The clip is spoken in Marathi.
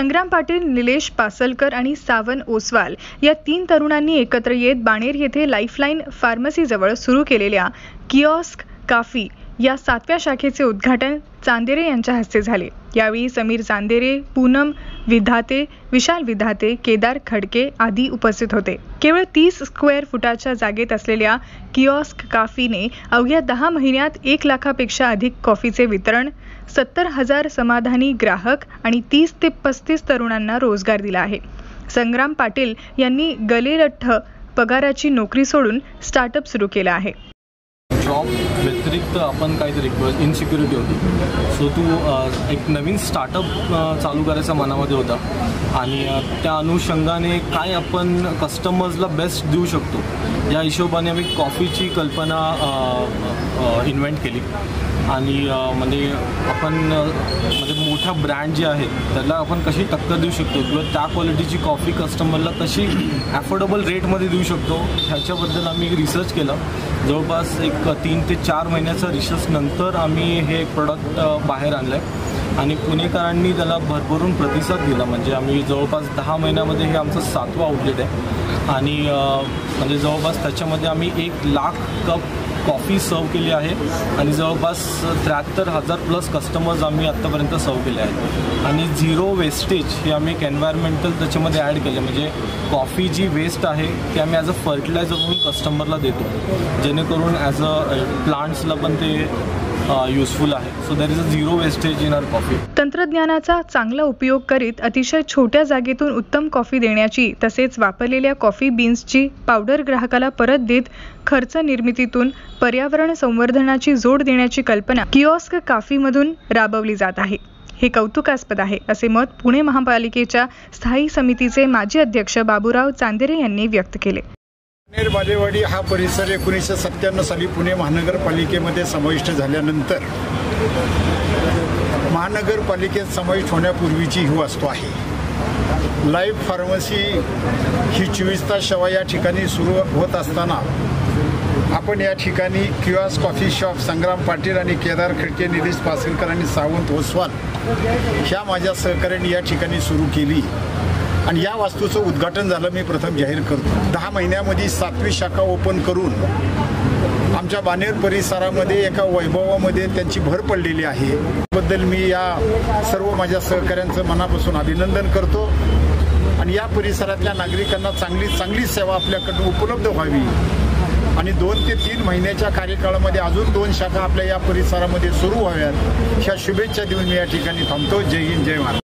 संग्राम पाटील, निलेश पासलकर आणि सावन ओसवाल या 3 तरुणांनी एकत्र येत बाणेर येथे लाईफलाईन फार्मसीजवळ सुरू केलेल्या किऑस्क काफी या 7व्या शाखेचे उद्घाटन चांदेरे यांच्या हस्ते झाले। यावेळी समीर चांदेरे, पूनम विधाते, विशाल विधाते, केदार खडके आदी उपस्थित होते। केवळ 30 स्क्वेअर फुटाच्या जागेत असलेल्या किऑस्क काफीने अवघ्या 10 महिन्यात 1 लाखापेक्षा अधिक कॉफीचे वितरण, 70,000 समाधानी ग्राहक आणि 30 ते 35 तरुणांना रोजगार दिला आहे। संग्राम पाटील यांनी गलेलठ्ठ पगाराची नोकरी सोडून स्टार्टअप सुरू केला आहे। जॉब व्यतिरिक्त आपण काहीतरी इनसिक्युरिटी होती, सो तू एक नवीन स्टार्टअप चालू करायचा मनामध्ये होता आणि त्या अनुषंगाने काय आपण कस्टमर्सला बेस्ट देऊ शकतो या हिशोबाने आम्ही कॉफीची कल्पना इन्व्हेंट केली आणि म्हणजे आपण म्हणजे मोठ्या ब्रँड जे आहेत त्याला आपण कशी टक्कर देऊ शकतो किंवा त्या क्वालिटीची कॉफी कस्टमरला कशी ॲफोर्डेबल रेटमध्ये देऊ शकतो ह्याच्याबद्दल आम्ही रिसर्च केलं। जवळपास एक 3 ते 4 महिन्याचा रिसर्च नंतर आम्ही हे प्रोडक्ट बाहेर आणलं आहे आणि पुणेकरांनी त्याला भरभरून प्रतिसाद दिला। म्हणजे आम्ही जवळपास 10 महिन्यामध्ये हे आमचं 7वं आउटलेट आहे आणि म्हणजे जवळपास त्याच्यामध्ये आम्ही 1 लाख कप कॉफी सर्व केली आहे आणि जवळपास 73,000 प्लस कस्टमर्स आम्ही आत्तापर्यंत सर्व केले आहेत आणि 0 वेस्टेज हे आम्ही एक एन्व्हायरमेंटल त्याच्यामध्ये ॲड केले। म्हणजे कॉफी जी वेस्ट आहे ती आम्ही ॲज अ फर्टिलायझर म्हणून कस्टमरला देतो, जेणेकरून ॲज अ प्लांट्सला पण ते युजफुल आहे। So there is a 0 wastage in our coffee. तंत्रज्ञानाचा चांगला उपयोग करीत अतिशय छोट्या जागेतून उत्तम कॉफी देण्याची तसेच वापरलेल्या कॉफी बीन्सची पावडर ग्राहकाला परत देत खर्च निर्मितीतून पर्यावरण संवर्धनाची जोड देण्याची कल्पना किऑस्क काफीमधून राबवली जात आहे। हे कौतुकास्पद आहे असे मत पुणे महापालिकेच्या स्थायी समितीचे माजी अध्यक्ष बाबूराव चांदेरे यांनी व्यक्त केले। बालेवाडी हा परिसर 1997 साली पुणे महानगरपालिकेमध्ये समाविष्ट झाल्यानंतर महानगरपालिकेत समाविष्ट होण्यापूर्वीची ही वास्तू आहे। लाईफ फार्मसी ही 24 तास सेवा या ठिकाणी सुरू होत असताना आपण या ठिकाणी kiosk coffee shop Sangram Patil आणि केदार खडके, निलेश पासलकर आणि सावंत ओसवाल ह्या माझ्या सहकार्याने या ठिकाणी सुरू केली आणि या वास्तूचं उद्घाटन झालं मी प्रथम जाहीर करतो। 10 महिन्यामध्ये 7वी शाखा ओपन करून आमच्या बाणेर परिसरामध्ये एका वैभवामध्ये त्यांची भर पडलेली आहे। बद्दल मी या सर्व माझ्या सहकाऱ्यांचं मनापासून अभिनंदन करतो आणि या परिसरातल्या नागरिकांना चांगली सेवा आपल्याकडून उपलब्ध व्हावी आणि 2 ते 3 महिन्याच्या कार्यकाळामध्ये अजून 2 शाखा आपल्या या परिसरामध्ये सुरू व्हाव्यात ह्या शुभेच्छा देऊन मी या ठिकाणी थांबतो। जय हिंद, जय महाराष्ट्र।